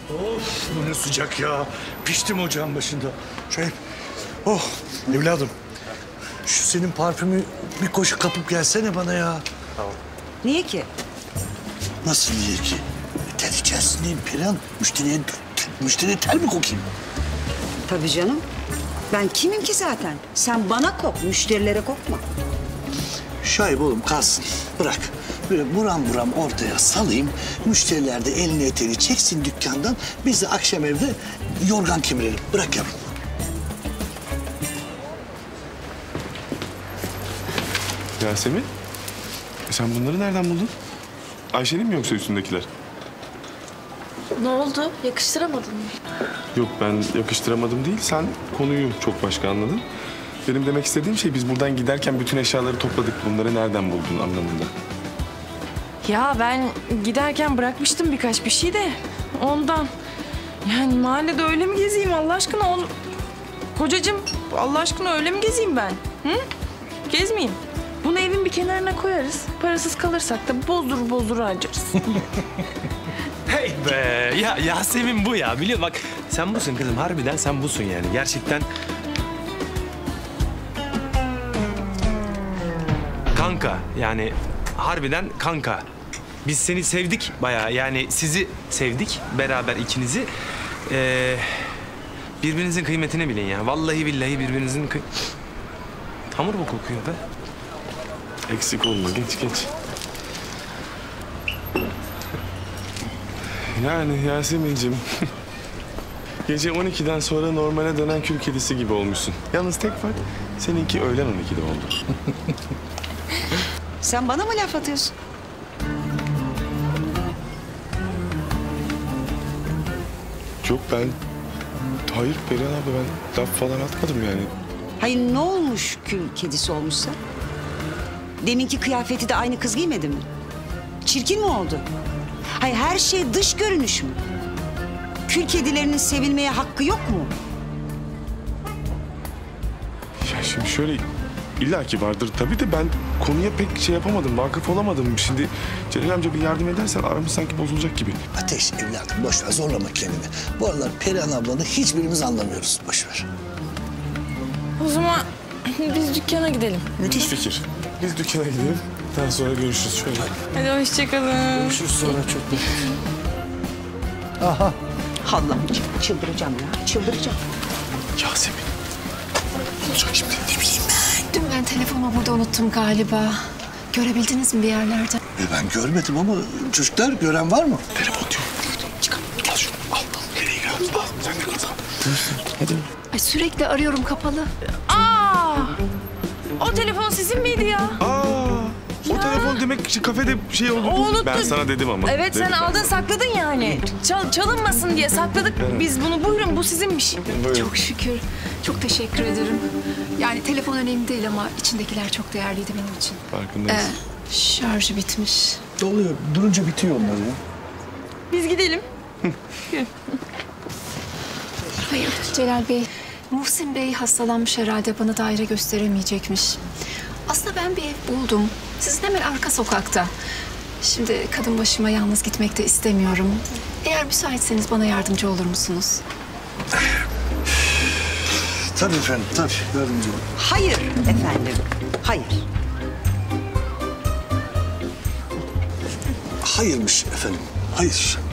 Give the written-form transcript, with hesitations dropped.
Of, bu ne sıcak ya. Piştim ocağın başında. Şöyle, oh evladım. Şu senin parfümü bir koşu kapıp gelsene bana ya. Niye ki? Nasıl niye ki? Ter içerisindeyim Perihan. Müşteriye ter mi kokayım? Tabii canım. Ben kimim ki zaten? Sen bana kok, müşterilere kokma. Şahip oğlum kalsın. Bırak. Böyle buram buram ortaya salayım. Müşteriler de elini eteğini çeksin dükkandan. Biz de akşam evde yorgan kemirelim. Bırak yavrum. Yasemin, sen bunları nereden buldun? Ayşe'nin mi yoksa üstündekiler? Ne oldu? Yakıştıramadın mı? Yok, ben yakıştıramadım değil, sen konuyu çok başka anladın. Benim demek istediğim şey, biz buradan giderken bütün eşyaları topladık. Bunları nereden buldun anlamında. Ya ben giderken bırakmıştım birkaç bir şey de ondan. Yani mahallede öyle mi gezeyim Allah aşkına? Kocacığım Allah aşkına öyle mi gezeyim ben? Hı? Gezmeyeyim. Bunu evin bir kenarına koyarız. Parasız kalırsak da bozdur harcarız. Hey be! Ya Yasemin bu ya. Biliyor bak sen busun kızım. Harbiden sen busun yani. Gerçekten... Kanka yani harbiden kanka. Biz seni sevdik bayağı. Yani sizi sevdik beraber ikinizi. Birbirinizin kıymetini bilin ya. Vallahi billahi birbirinizin hamur mu kokuyor be? Eksik olma, geç. Yani Yasemin'cim, gece 12'den sonra normale dönen kül kedisi gibi olmuşsun. Yalnız tek fark, seninki öğlen 12'de oldu. Sen bana mı laf atıyorsun? Yok ben... Hayır Perihan abla, ben laf falan atmadım yani. Hayır ne olmuş kül kedisi olmuşsa? Deminki kıyafeti de aynı kız giymedi mi? Çirkin mi oldu? Hayır her şey dış görünüş mü? Kül kedilerinin sevilmeye hakkı yok mu? Ya şimdi şöyle, illaki vardır tabii de ben konuya pek şey yapamadım, vakıf olamadım. Şimdi Celal amca bir yardım edersen aramız sanki bozulacak gibi. Ateş evladım boş ver zorlama kendini. Bu aralar Perihan ablanı hiçbirimiz anlamıyoruz. Boş ver. O zaman biz dükkana gidelim. Müthiş fikir. Biz dükkana gidelim, daha sonra görüşürüz şöyle. Hadi hoşçakalın. Görüşürüz sonra çok Aha. Allah'ım çıldıracağım ya çıldıracağım. Yasemin. Ne olacak şimdi? Ne bileyim ben. Dün ben telefonumu burada unuttum galiba. Görebildiniz mi bir yerlerde? Ben görmedim ama çocuklar gören var mı? Telefon yok. Çıkar. Al şunu. Al. Nereye gidiyorsun? Al. Sen de kazan. Hadi. Ay sürekli arıyorum kapalı. Aa! O telefon sizin miydi ya? O telefon demek ki kafede şey oldu. Unuttum. Ben sana dedim ama. Evet sen Dedim. aldın sakladın yani. Çalınmasın diye sakladık biz bunu. Buyurun bu sizinmiş. Buyurun. Çok şükür. Çok teşekkür ederim. Yani telefon önemli değil ama içindekiler çok değerliydi benim için. Farkındayız. Şarjı bitmiş. Doluyor. Durunca bitiyor onlar ya. Biz gidelim. Hayır Celal Bey. Muhsin Bey hastalanmış herhalde, bana daire gösteremeyecekmiş. Aslında ben bir ev buldum. Sizin hemen arka sokakta. Şimdi kadın başıma yalnız gitmek de istemiyorum. Eğer müsaitseniz bana yardımcı olur musunuz? Tabii efendim tabii yardımcı olun. Hayır efendim. Hayır. Hayırmış efendim. Hayır.